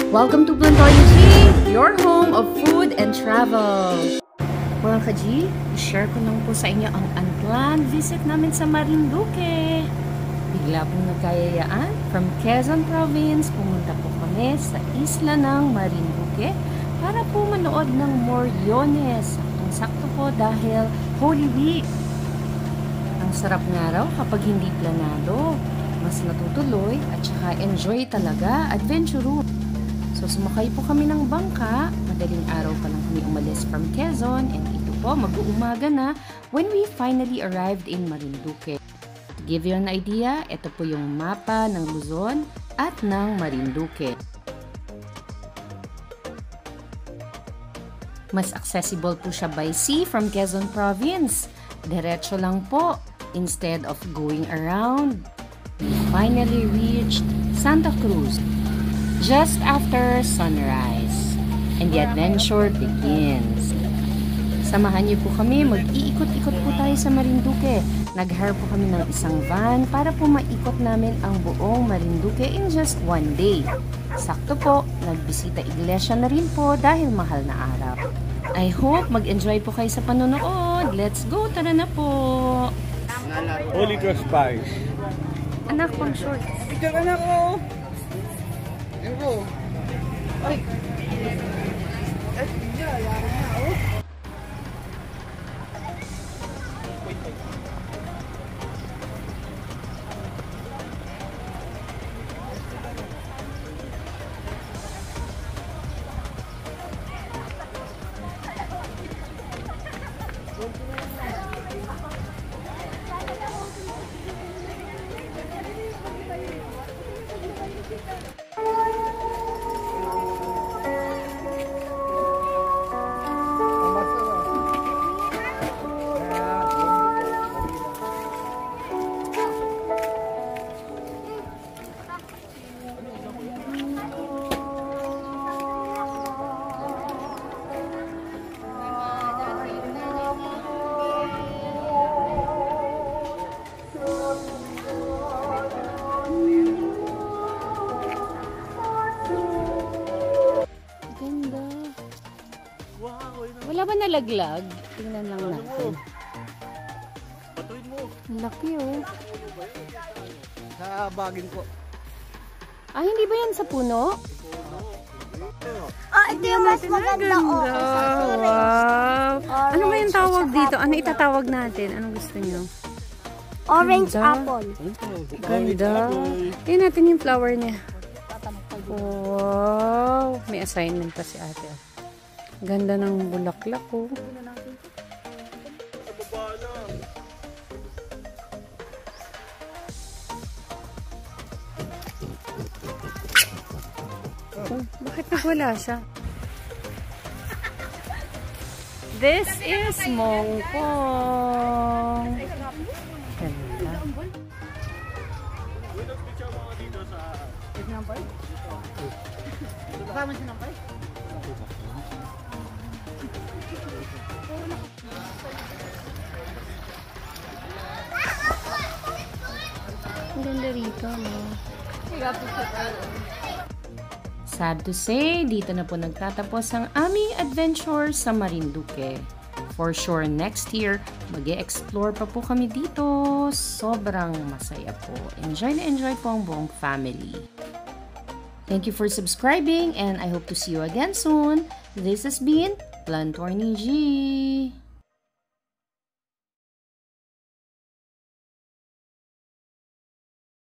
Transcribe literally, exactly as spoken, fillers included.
Welcome to Plantoy G, your home of food and travel. Mga ka-G, share ko lang po sa inyo ang unplanned visit namin sa Marinduque. Bigla pong nagkayayaan from Qurzon province, pumunta po kami sa isla ng Marinduque para po manood ng Moriones. Ang sakto po dahil Holy Week. Ang sarap nga raw kapag hindi planado. Mas natutuloy at saka enjoy talaga, adventure. So sumakay po kami ng bangka, madaling araw pa lang kami umalis from Quezon and ito po mag-uumaga na when we finally arrived in Marinduque. To give you an idea, ito po yung mapa ng Luzon at ng Marinduque. Mas accessible po siya by sea from Quezon province. Diretso lang po instead of going around. We finally reached Santa Cruz just after sunrise, and the adventure begins. Samahan niyo po kami, mag-iikot-ikot po tayo sa Marinduque. Nag-hire po kami ng isang van para po maikot namin ang buong Marinduque in just one day. Sakto po, nagbisita iglesia na rin po dahil mahal na araw. I hope mag-enjoy po kayo sa panonood. Let's go, tara na po! Holy Cross Pies. Anak, pang short. Picture anak ko. Ayun ko. Ay. Ay, yeah, yari na ako. Wala ba nalaglag? Tingnan lang natin. Patuin mo. Laki oh. Sa bagin ko. Ah, hindi ba yan sa puno? Ah, ito yung mas maganda. Oh, wow. Ano ba yung tawag dito? Ano itatawag natin? Anong gusto nyo? Orange Ganda. apple. Ganda. Tingnan natin yung flower niya. Wow. May assignment pa si ate. Ganda ng bulaklak ko. Oh. Oh, bakit nagwala siya? This is Mongkong. Ganda. Ang ganda rito, no? Sad to say, dito na po nagtatapos ang aming adventure sa Marinduque. For sure, next year, mag-e-explore pa po kami dito. Sobrang masaya po. Enjoy na enjoy po ang buong family. Thank you for subscribing and I hope to see you again soon. This has been Plantoy G.